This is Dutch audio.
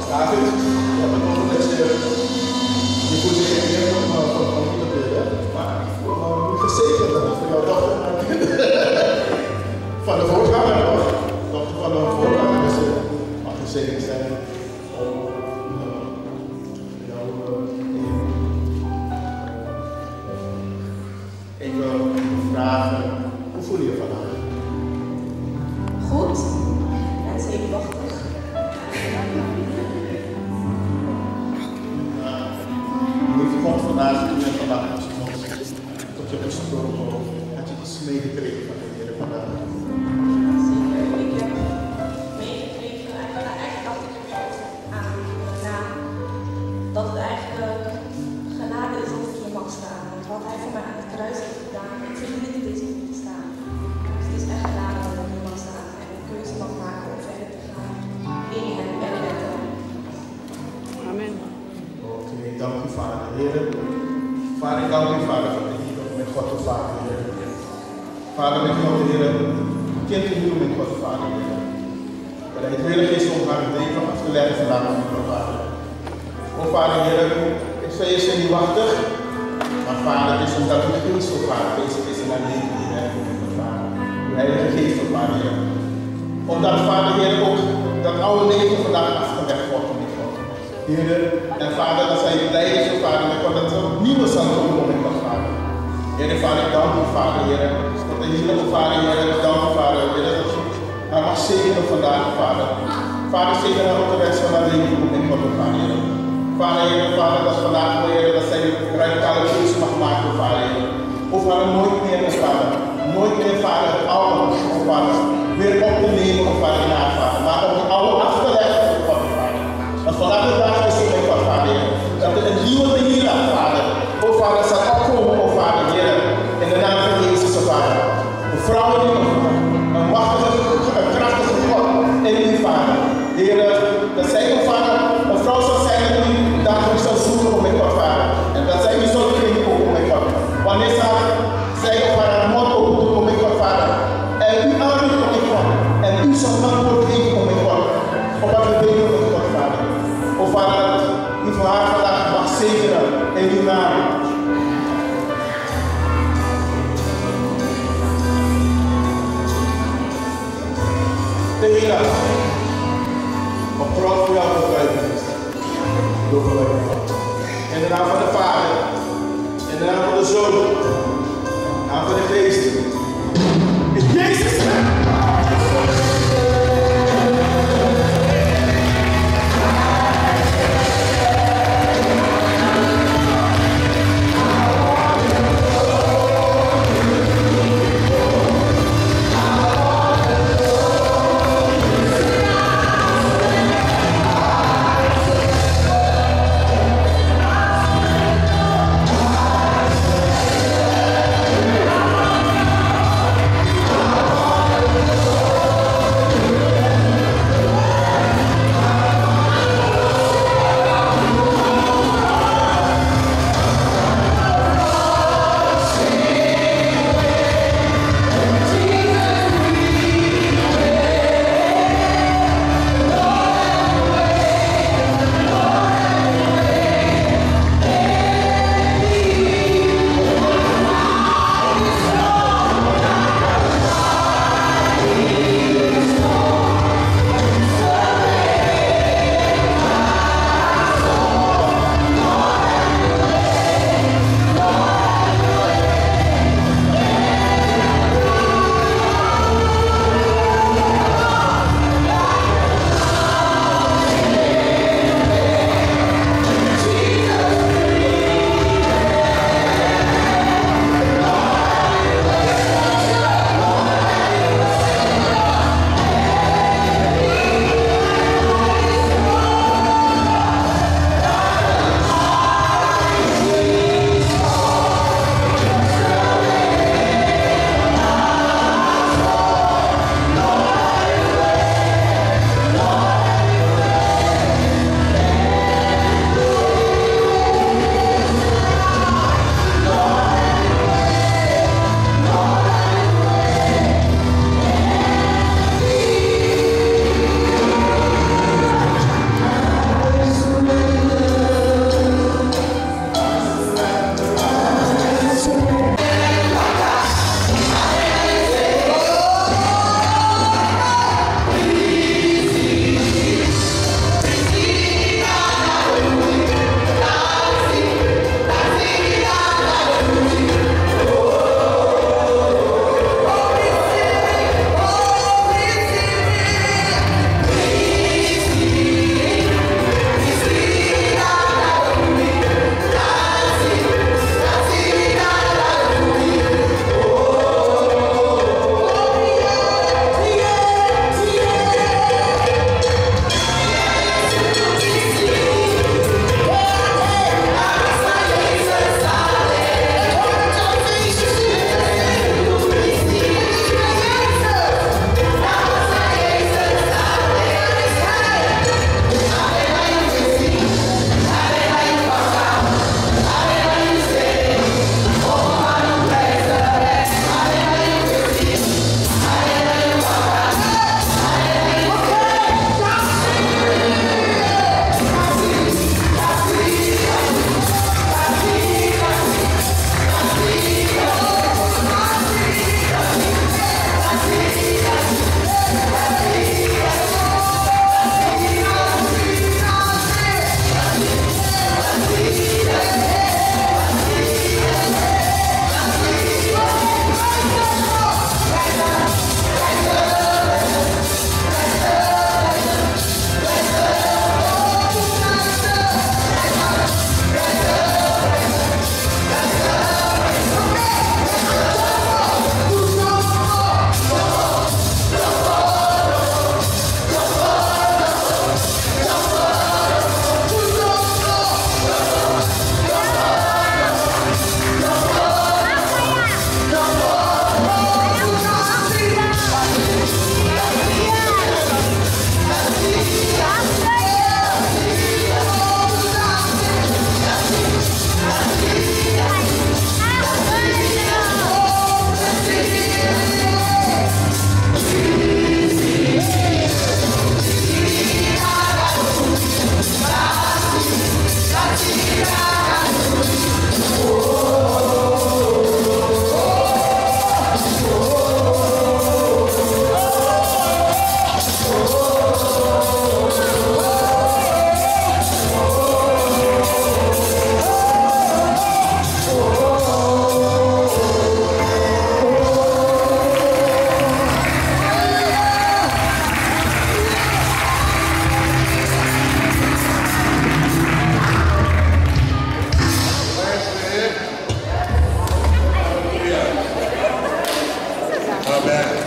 David, je hebt het over dat je voelt je geen meer van iemand weer, maar ik voel me niet gezegend dat het voor jouw dochter van de voorganger was. Dochter van de voorganger, dus mag gezegend zijn om jou even vragen. Hoe voel je je vandaag? Goed en zenuwachtig. Hoe komt vandaag toen je vandaag tot je gesproken had je iets meegekregen van de Heer vandaag? Zeker, ik heb meegekregen, eigenlijk dacht ik er aan dat het eigenlijk genade is dat ik hier mag staan. Want wat hij voor mij aan het kruis heeft gedaan, ik vind niet deze niet te staan. Dus het is echt genade dat ik hier mag staan en een keuze mag maken om verder te gaan in hem en met hem. Amen. Oké, dank u Vader, Heer. Vader, ik dank u Vader voor de hier met God de Vader, Heer. Vader, met God de Heer, kind te huwen met God de Vader, Heer. Dat hij het willig is om haar leven af te leggen vandaag aan u, Vader. O Vader, Heer, ik zei je zenuwachtig, maar Vader, het is omdat u geest op Vader bezig is in haar leven, Heer, Vader. Uw Heilige Geest op Vader, Heer. Omdat Vader, Heer, ook dat oude leven vandaag afgelegd wordt, Heer, en Vader, dat zij blij is, Vader, dat er een nieuwe zal komen met dat, Vader. Heer, Vader, ik dank u, Vader, Heer, dat de Heer, Vader, Heer, ik dank u, Vader, Heer, dat u haar mag zegenen vandaag, Vader. Vader, zegen haar op de rest van haar leven met God, Vader, Heer. Vader, Heer, Vader, dat vandaag, Heer, dat zij een radicale keuze mag maken, Vader, Heer. Of haar nooit meer, Vader, nooit meer, Vader, het oude, Vader, weer op te nemen, Vader, in haar, Vader, maar om het oude af te leggen, Vader. Dat vandaag de dag is ook wat, Vader, dat er een nieuwe manier aan, Vader. O Vader, zal opkomen, o Vader, Heer, in de naam van Jezus, o Vader. Een vrouw in u, een machtige, een krachtige God in u, Vader. Heer, dat zij, o Vader, een vrouw zal zijn dat u dagelijks zal zoeken, o mijn God, Vader. En dat zij u zal klinken, o mijn God. Wanneer zij, o Vader, een mond open doet, o mijn God, Vader. En u aanroept, o mijn God. En u zal antwoord geven, o mijn God. Op wat we weten, o mijn God, Vader. O Vader, u voor haar vandaag mag zegenen in uw naam. De Heer, op grond voor jouw bevrijding. Loven wij God. In de naam van de Vader, in de naam van de Zoon, in de naam van de Geest. In Jezus' naam. Amen.